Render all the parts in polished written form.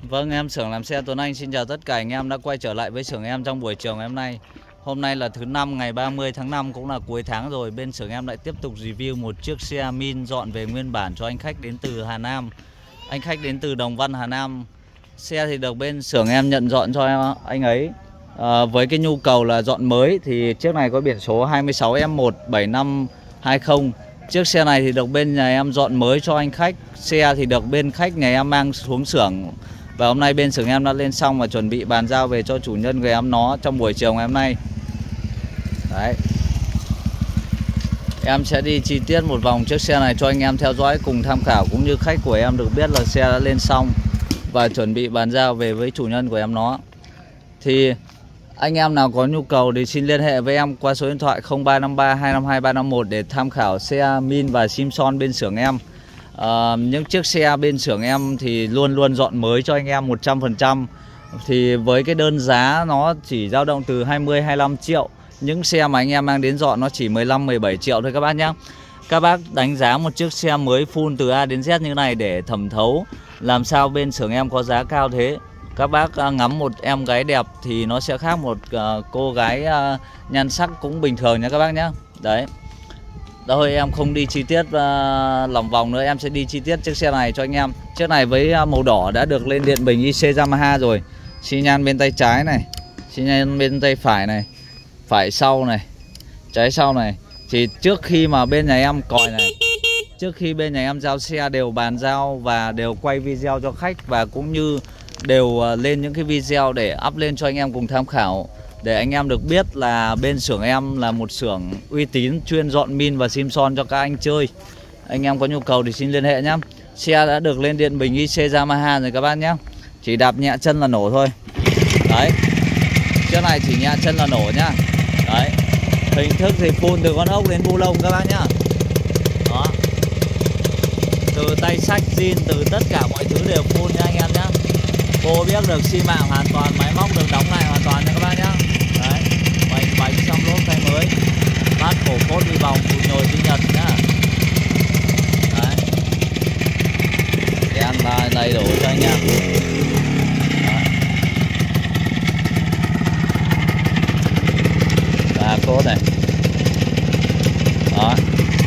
Vâng, em xưởng làm xe Tuấn Anh xin chào tất cả anh em đã quay trở lại với xưởng em trong buổi chiều ngày hôm nay. Hôm nay là thứ năm ngày 30 tháng 5 cũng là cuối tháng rồi. Bên xưởng em lại tiếp tục review một chiếc xe Min dọn về nguyên bản cho anh khách đến từ Hà Nam. Anh khách đến từ Đồng Văn, Hà Nam. Xe thì được bên xưởng em nhận dọn cho anh ấy. Với cái nhu cầu là dọn mới thì chiếc này có biển số 26F17520. Chiếc xe này thì được bên nhà em dọn mới cho anh khách. Xe thì được bên khách nhà em mang xuống xưởng. Và hôm nay bên xưởng em đã lên xong và chuẩn bị bàn giao về cho chủ nhân người em nó trong buổi chiều ngày hôm nay. Đấy. Em sẽ đi chi tiết một vòng chiếc xe này cho anh em theo dõi cùng tham khảo, cũng như khách của em được biết là xe đã lên xong và chuẩn bị bàn giao về với chủ nhân của em nó. Thì anh em nào có nhu cầu thì xin liên hệ với em qua số điện thoại 0353 252 351 để tham khảo xe Min và Simpson bên xưởng em. Những chiếc xe bên xưởng em thì luôn luôn dọn mới cho anh em 100%. Thì với cái đơn giá nó chỉ dao động từ 20-25 triệu. Những xe mà anh em mang đến dọn nó chỉ 15-17 triệu thôi các bác nhé. Các bác đánh giá một chiếc xe mới full từ A đến Z như này để thẩm thấu làm sao bên xưởng em có giá cao thế. Các bác ngắm một em gái đẹp thì nó sẽ khác một cô gái nhan sắc cũng bình thường nha các bác nhé. Đấy. Thôi em không đi chi tiết lòng vòng nữa, em sẽ đi chi tiết chiếc xe này cho anh em. Chiếc này với màu đỏ đã được lên điện bình IC Yamaha rồi. Xi nhan bên tay trái này, xi nhan bên tay phải này, phải sau này, trái sau này. Thì trước khi mà bên nhà em còi này, trước khi bên nhà em giao xe đều bàn giao và đều quay video cho khách, và cũng như đều lên những cái video để up lên cho anh em cùng tham khảo, để anh em được biết là bên xưởng em là một xưởng uy tín chuyên dọn Min và Simpson cho các anh chơi. Anh em có nhu cầu thì xin liên hệ nhé. Xe đã được lên điện bình IC Yamaha rồi các bác nhé. Chỉ đạp nhẹ chân là nổ thôi. Đấy. Chiếc này chỉ nhẹ chân là nổ nhá. Đấy. Hình thức thì phun từ con ốc đến bu lông các bác nhá. Đó. Từ tay sách zin, từ tất cả mọi thứ đều phun nha anh em nhé. Cô biết được xi mảng hoàn toàn, máy móc được đóng lại hoàn toàn nha các bác nhá. Đấy, bánh xong lốp thay mới, bát cổ phốt đi vòng, cùi nhồi đi Nhật nhá. Đấy, đèn là đầy đủ cho anh em. Và cốt này. Đó.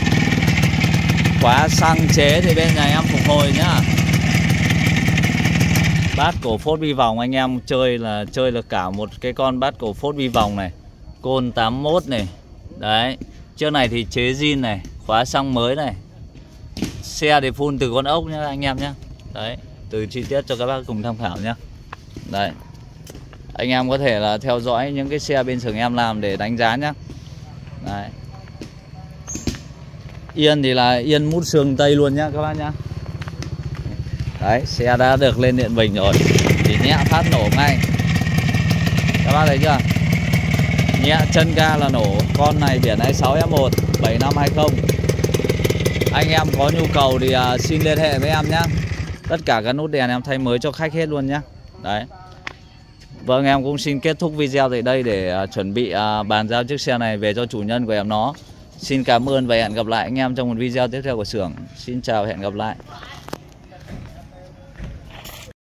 Khóa xăng chế thì bên nhà em phục hồi nhá. Bát cổ phốt bi vòng anh em chơi là cả một cái con bát cổ phốt bi vòng này, côn 81 này. Đấy, chiếc này thì chế zin này, khóa xăng mới này. Xe thì phun từ con ốc nhá anh em nhé. Đấy, từ chi tiết cho các bác cùng tham khảo nhé. Đấy, anh em có thể là theo dõi những cái xe bên xưởng em làm để đánh giá nhé. Đấy, yên thì là yên mút sườn Tây luôn nhá các bác nhá. Đấy, xe đã được lên điện bình rồi, chỉ nhẹ phát nổ ngay. Các bác thấy chưa? Nhẹ chân ga là nổ. Con này biển 26F1 7520. Anh em có nhu cầu thì xin liên hệ với em nhé. Tất cả các nút đèn em thay mới cho khách hết luôn nhé. Đấy. Vâng, em cũng xin kết thúc video tại đây để chuẩn bị bàn giao chiếc xe này về cho chủ nhân của em nó. Xin cảm ơn và hẹn gặp lại anh em trong một video tiếp theo của xưởng. Xin chào và hẹn gặp lại.